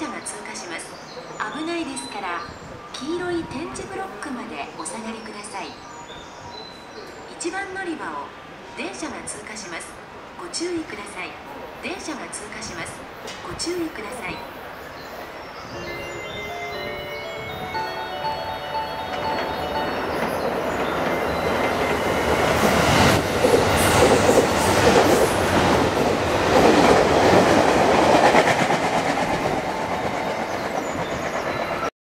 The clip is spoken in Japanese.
車が通過します。危ないですから黄色い点字ブロックまでお下がりください。1番乗り場を電車が通過します。ご注意ください。電車が通過します。ご注意ください。